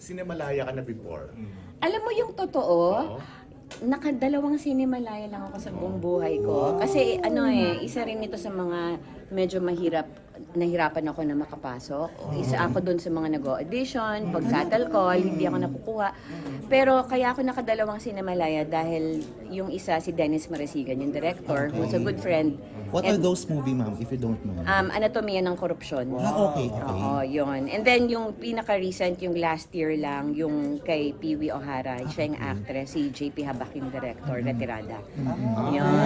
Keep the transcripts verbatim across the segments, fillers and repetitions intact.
Cinemalaya ka na before. Alam mo yung totoo, Oo. nakadalawang Cinemalaya lang ako sa buong buhay ko. Kasi ano eh, isa rin ito sa mga medyo mahirap, nahirapan ako na makapasok. Isa ako doon sa mga nag-audition, pag-cattle call, hindi ako nakukuha. Pero kaya ako nakadalawang Cinemalaya dahil yung isa si Dennis Marasigan, yung director, who's a good friend. What are those movie, ma'am, if you don't know? Um, Anatomiya ng Korupsyon. Ah, okay, okay. Oo, yun. And then yung pinaka-recent, yung last year lang, yung kay Pee-wee O'Hara, siya yung actress, si J P Habak yung director, retirada. Yun.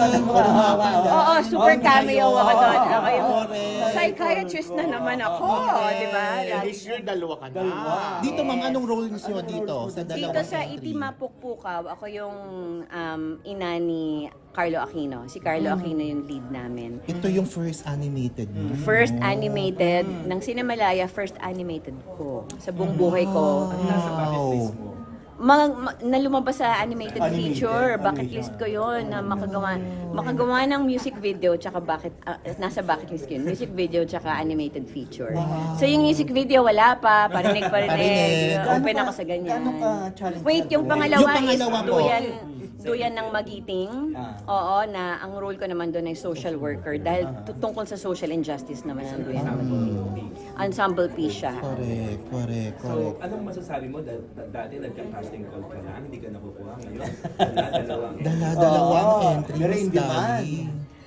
Oo, super cameo ako doon. Ako yung psychiatrist na naman ako, di ba? Eh, this year, dalawa ka na. Dito, ma'am, anong role niyo dito sa dalawang Dito sa entry? Itimapukpukaw, ako yung um, ina ni Carlo Aquino. Si Carlo Aquino yung lead namin. Ito yung first animated mo. First animated ng Cinemalaya, first animated ko. Sa buong buhay ko. Wow. Mga, ma, na lumabas sa animated, feature, bucket list ko yon na makagawa, makagawa ng music video, tsaka bucket, uh, nasa bucket list yun, music video, tsaka animated feature. So yung music video, wala pa, parinig parinig, Parinig. open ako sa ganyan. Wait, yung Yung pangalawa, pangalawa is po. Duyan, Duyan ng Magiting. Oo, na ang role ko naman doon ay social worker dahil tungkol sa social injustice naman ang Duyan ng Magiting. Ensemble piece siya. Correct, correct, So, correct. anong masasabi mo? Da- da- dati nagka-casting call ka na, hindi ka nakukuha ngayon. Dala-dalawang Dala-dalawang Oo, entry, pero Miss in demand. Dali.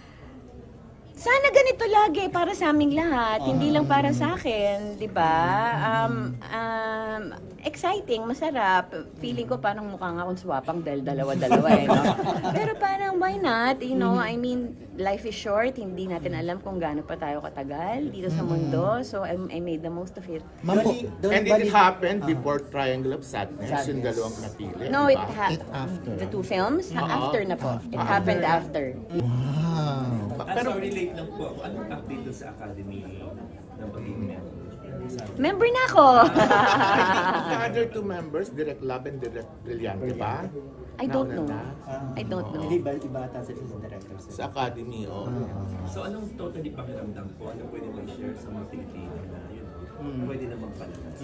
Sana ganito lagi para sa aming lahat, hindi lang para sa akin, 'di ba? Um, um, exciting, masarap. Feeling ko parang mukha nga akong swapang dahil dalawa-dalawa eh, no? Pero parang why not? You know, I mean, life is short, hindi natin alam kung gaano pa tayo katagal dito sa mundo. So I, I made the most of it. Ma'am po, And it happened before Triangle of Sadness, yung dalawang napili. No, di it ba? ha- It after. the two films, ha- Oo. after na po. It happened after. wow. Ah, sorry, late lang po ako. Anong update doon sa Academy ng pagiging member? Member na ako. The other two members, Direct Love and Direct Brillante ba? I don't know. Nauna na. I don't know. Hindi ba iba ata sa director? Sa Academy, oh. So, anong totally pakiramdam po? Ano pwede mag-share sa mga Pilipino na yun? Pwede na magpalabas.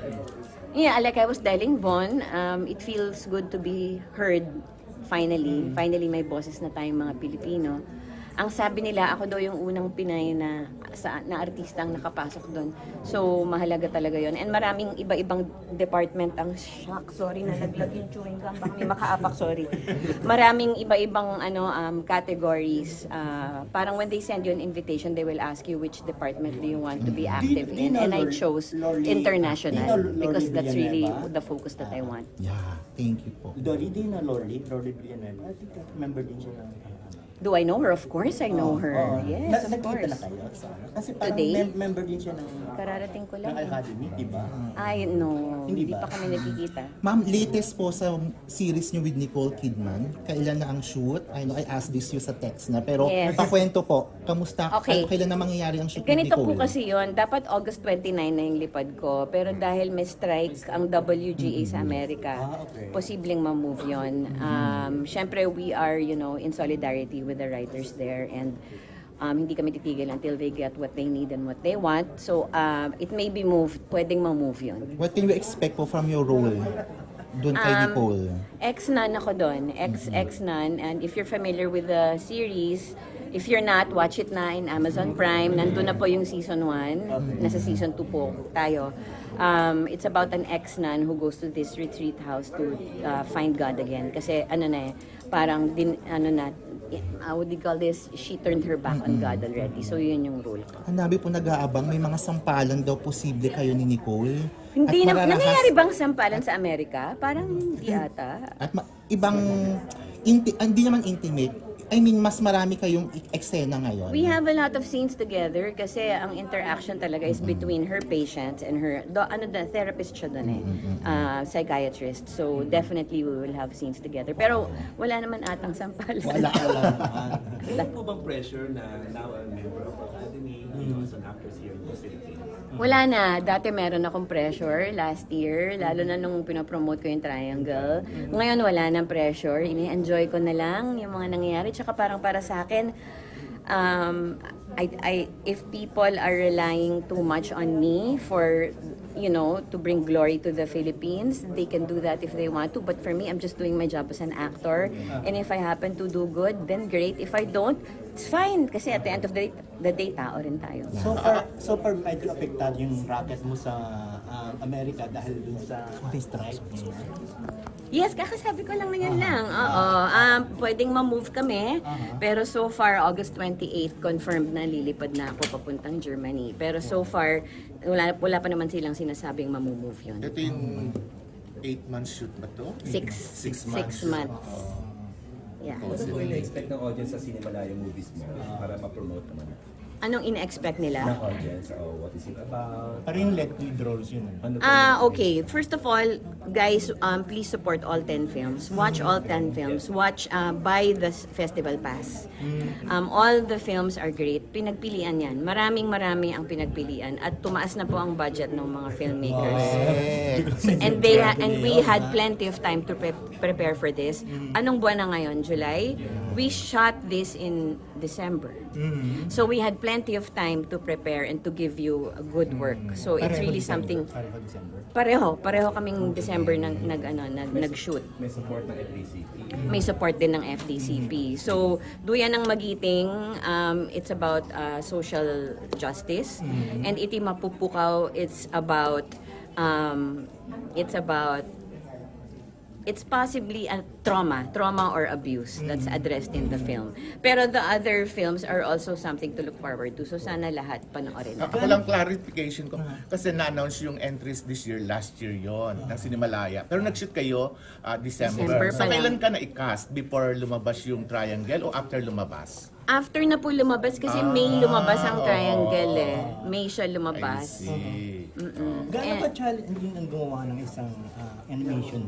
Yeah, like I was telling Von, um, it feels good to be heard finally. Finally, may boses na tayong mga Pilipino. Ang sabi nila, ako daw yung unang Pinay na, sa, na artista ang nakapasok doon. So, mahalaga talaga yon. And maraming iba-ibang department ang, shock, sorry, nalaglag yung chewing gum, baka may makaapak, sorry. Maraming iba-ibang ano, um, categories. Uh, parang when they send you an invitation, they will ask you which department do you want to be active in. And I chose international because that's really the focus that I want. Yeah, thank you po. Dolly din na Lorly, Lorly Villanueva. I think member din siya ng... Do I know her? Of course I know her. Oo. Yes, Na- of course. Nakita na kayo sa ano? Kasi parang Today? mem- member din siya ng... Kararating ko ng lang. Academy, di ba? Ay, no. Hindi Hindi ba? pa kami nagkikita. Ma'am, latest po sa series niyo with Nicole Kidman, kailan na ang shoot? I know I asked this you sa text na, pero Yes. pakwento po, kamusta? Okay. Kailan na mangyayari ang shoot Ganito with po Nicole? kasi yon. Dapat August twenty-nine na yung lipad ko. Pero dahil may strike ang W G A sa Amerika, Ah, okay. posibleng ma-move yun. Um, Siyempre, we are, you know, in solidarity with the writers there. And um, hindi kami titigil until they get what they need and what they want. So, um, it may be moved. Pwedeng ma-move yun. What can we expect po from your role doon kay Um, Nicole? Ex-nun ako doon. Ex-ex-nun. And if you're familiar with the series, if you're not, watch it na in Amazon Prime. Nandun na po yung season one. Nasa season two po tayo. Um, it's about an ex-nun who goes to this retreat house to uh, find God again. Kasi ano na eh, parang din, ano na, uh, what do you call this? She turned her back on God already. So yun yung role ko. Ang dami po nag-aabang, may mga sampalan daw posible kayo ni Nicole. Hindi At na, mararahas- nangyayari bang sampalan sa Amerika? Parang hindi ata. At ma- ibang, inti- hindi naman intimate. I mean, mas marami kayong ik- eksena ngayon. We have a lot of scenes together kasi ang interaction talaga is between her patients and her, do, ano da, therapist siya doon eh, uh, psychiatrist. So definitely we will have scenes together. Pero wala naman atang sampalan. Wala, wala. Meron po bang pressure na now a member of Academy, you know, as an actress here in the Philippines? Wala na. Dati meron akong pressure last year, lalo na nung pinopromote ko yung Triangle. Ngayon wala nang pressure. Ini-enjoy ko na lang yung mga nangyayari. Tsaka parang para sa akin, um, I, I, if people are relying too much on me for, you know, to bring glory to the Philippines, they can do that if they want to. But for me, I'm just doing my job as an actor. And if I happen to do good, then great. If I don't, it's fine. Kasi at the end of the day, the day tao rin tayo. So far, so far medyo apektado yung racket mo sa uh, Amerika dahil dun sa strike. Yes, kakasabi ko lang na yan lang. Oo. Um, pwedeng ma-move kami. Pero so far, August twenty-eighth, confirmed na lilipad na ako papuntang Germany. Pero so far, wala, wala pa naman silang sinasabing ma-move yun. Ito yung eight months shoot ba to? Six. Six Six months. months. Yeah. Ano po yung na-expect ng audience sa Cinemalaya movies mo para ma-promote naman Anong ina-expect nila? ng audience? Oh, what is it about? Parang let lead roles yun. Ano po Ah, yung- okay. First of all, guys, um, please support all ten films. Watch all ten films. Watch, uh, buy the s- festival pass. Um, all the films are great. Pinagpilian yan. Maraming marami ang pinagpilian. At tumaas na po ang budget ng mga filmmakers. And they ha- and we had plenty of time to pre- prepare for this. Anong buwan na ngayon? July? We shot this in December. So we had plenty of time to prepare and to give you a good work. So it's really something. Pareho December. Pareho, pareho kaming December nag nag ano, nag nag-shoot. May support ng F D C P. May support din ng F D C P. So, Duyan ng Magiting, um, it's about uh, social justice. And Iti Mapupukaw, it's about um, it's about it's possibly a trauma, trauma or abuse that's addressed in the film. Pero the other films are also something to look forward to. So sana lahat panoorin. Ako lang clarification ko, kasi na-announce yung entries this year, last year yon ng Cinemalaya. Pero nag-shoot kayo uh, December. December So pa lang. kailan ka na-cast? Before lumabas yung Triangle o after lumabas? After na po lumabas, kasi May lumabas ang Triangle eh. May siya I lumabas. see. Gaano Eh. ka challenging ang gumawa ng isang ah, animation?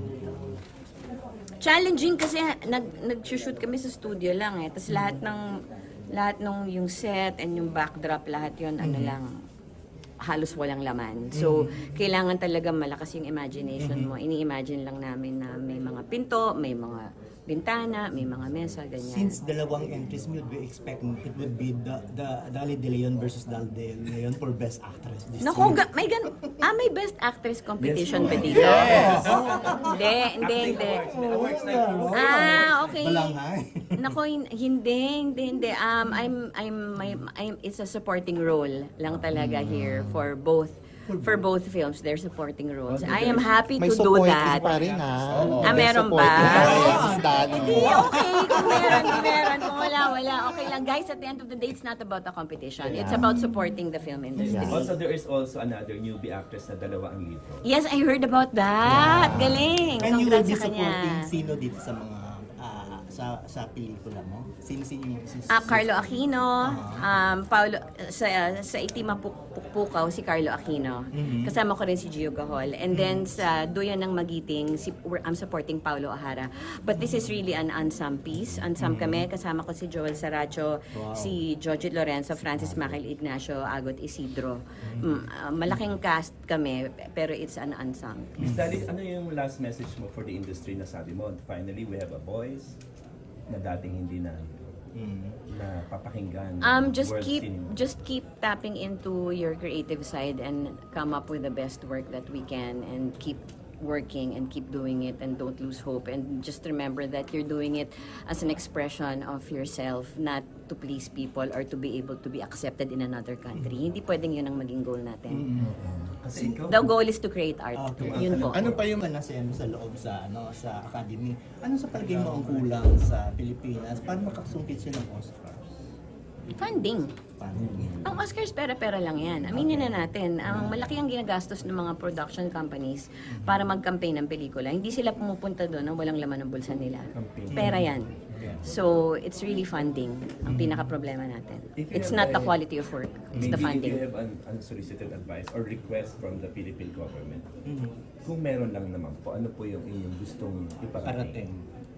Challenging kasi nag nag-shoot kami sa studio lang eh. Tapos lahat ng lahat nung yung set and yung backdrop, lahat yon ano lang, halos walang laman. So, kailangan talaga malakas yung imagination mo. Ini-imagine lang namin na may mga pinto, may mga bintana, may mga mesa, ganyan. Since dalawang entries mo, we expect it would be the, the Dali De Leon versus Dal De Leon for Best Actress this Nako, year. ga- may gan ah, may Best Actress competition ba dito? Hindi, hindi, hindi. Ah, okay. Balanghay. Nako, hin- hindi, hindi, hindi. Um, I'm, I'm, I'm, I'm, it's a supporting role lang talaga here for both, for both films. They're supporting roles. I am happy May to do supporting that. pa rin ha. Ah, meron ba? Hindi, Hindi, okay. Kung meron, meron. Kung wala, wala. Okay lang. Guys, at the end of the day, it's not about a competition. It's about supporting the film industry. Also, there is also another newbie actress na dalawa ang lead role. Yes, I heard about that. Galing. And you will Congrats be sa kanya. supporting sino dito sa mga ah, sa sa pelikula mo? Sino-sino yung sus- Ah, Carlo Aquino, um, Paulo, sa, sa Itima Pukpukaw, si Carlo Aquino. Kasama ko rin si Gio Gahol. And then sa Duyan ng Magiting, si, I'm supporting Paulo Ahara. But this is really an ensemble piece. Ensemble kami. Kasama ko si Joel Saracho, si Jojo Lorenzo, Francis Macal Ignacio, Agot Isidro. Mm, ah, malaking cast kami, pero it's an ensemble. Miss Dali, ano yung last message mo for the industry na sabi mo? Finally, we have a voice na dating hindi na na papakinggan. Um, just world keep cinema. just keep tapping into your creative side and come up with the best work that we can, and keep working and keep doing it, and don't lose hope, and just remember that you're doing it as an expression of yourself, not to please people or to be able to be accepted in another country. Hindi pwedeng yun ang maging goal natin. Kasi ikaw, The goal is to create art. Okay. Yun po. Ano pa yung ka na sa sa loob sa ano sa academy? Ano sa palagay mo ang kulang sa Pilipinas para makasungkit siya ng Oscars? Funding. Paano? Ang Oscars pera-pera lang yan. Aminin na natin, ang malaki ang ginagastos ng mga production companies para mag-campaign ng pelikula. Hindi sila pumupunta doon nang walang laman ng bulsa nila. Pera yan. So, it's really funding ang pinaka-problema natin. If you It's have not the a- quality of work, it's the maybe if funding. you have an unsolicited advice or request from the Philippine government, kung meron lang naman po, ano po yung inyong gustong iparating? Parating.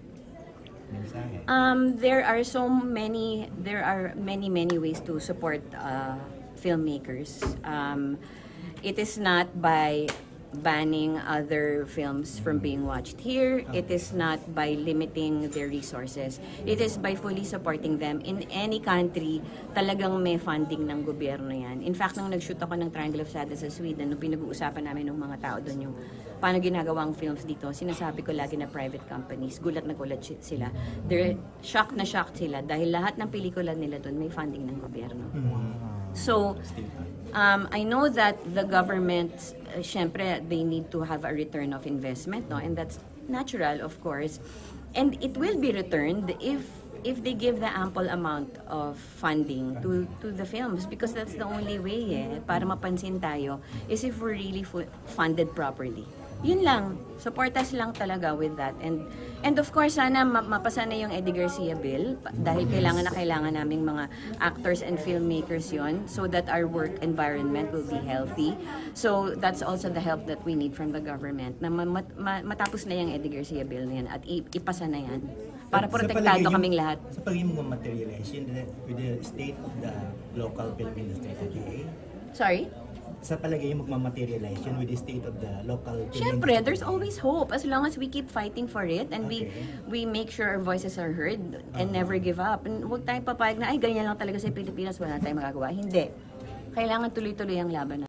Mensahe. Um, there are so many, there are many, many ways to support uh, filmmakers. Um, it is not by banning other films from being watched here. It is not by limiting their resources. It is by fully supporting them. In any country, talagang may funding ng gobyerno yan. In fact, nung nag-shoot ako ng Triangle of Sadness sa Sweden, nung pinag-uusapan namin ng mga tao doon yung paano ginagawang films dito, sinasabi ko lagi na private companies, gulat na gulat shi- sila. They're shocked na shocked sila dahil lahat ng pelikula nila doon may funding ng gobyerno. So, um, I know that the government, uh, syempre, they need to have a return of investment, no? And that's natural, of course. And it will be returned if if they give the ample amount of funding to to the films, because that's the only way eh, para mapansin tayo is if we're really fu- funded properly. Yun lang, support us lang talaga with that. And and of course, sana ma- mapasa na yung Eddie Garcia bill pa- dahil kailangan na kailangan naming mga actors and filmmakers yon so that our work environment will be healthy. So that's also the help that we need from the government na ma- mat- ma- matapos na yung Eddie Garcia bill na yan at i- ipasa na yan para Sa protektado palagay mo- kaming lahat. Sa palagay mo materialize yun with the state of the local film industry today? Sorry? Sa palagay mo magmamaterialize yun with the state of the local film Siyempre, industry there's today? always hope as long as we keep fighting for it and we Okay. we make sure our voices are heard and never give up. And huwag tayong papayag na, ay, ganyan lang talaga sa Pilipinas, wala tayong magagawa. Hindi. Kailangan tuloy-tuloy ang laban.